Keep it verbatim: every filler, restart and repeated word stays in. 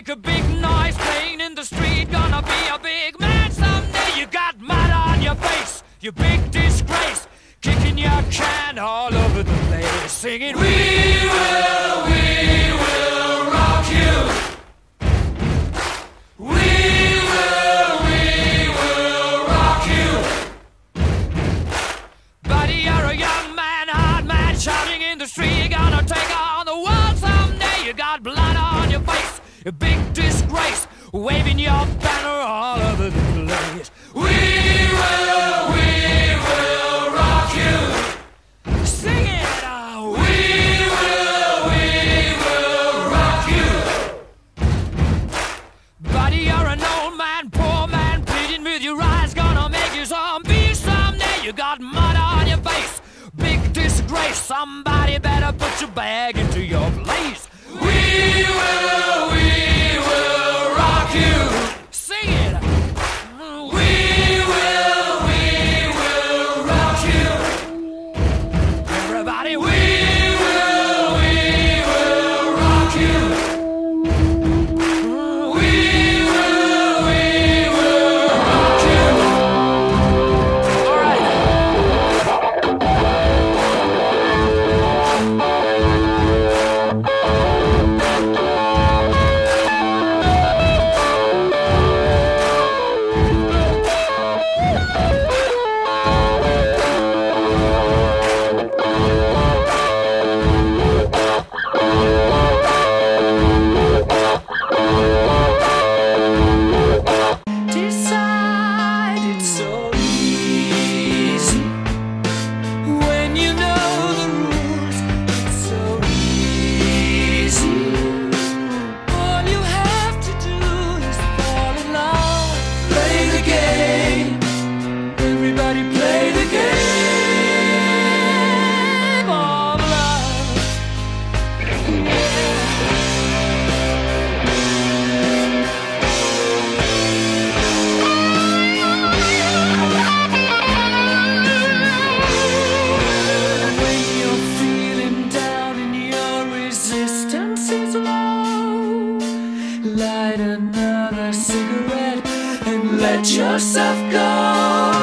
make a big noise playing in the street. Gonna be a big man someday. You got mud on your face, you big disgrace. Kicking your can all over the place, singing, we will, we will rock you. We will, we will rock you. Buddy, you're a young man, hard man, shouting in the street. You're gonna take on the world someday. You got blood on your face, a big disgrace, waving your banner all over the place. We will, we will rock you. Sing it out. We will, we will rock you. Buddy, you're an old man, poor man, pleading with your eyes, gonna make you zombie someday. You got mud on your face, big disgrace. Somebody better put your bag into your place. We will, we will rock you. Sing it. We will, we will rock you. Everybody, we will, we will rock you. We will, we will rock you. All right. Decide it's so easy when you know the rules. It's so easy. All you have to do is fall in love. Play the game. Everybody play the game of love. When you're feeling down and your resistance is low, light another cigarette and let yourself go.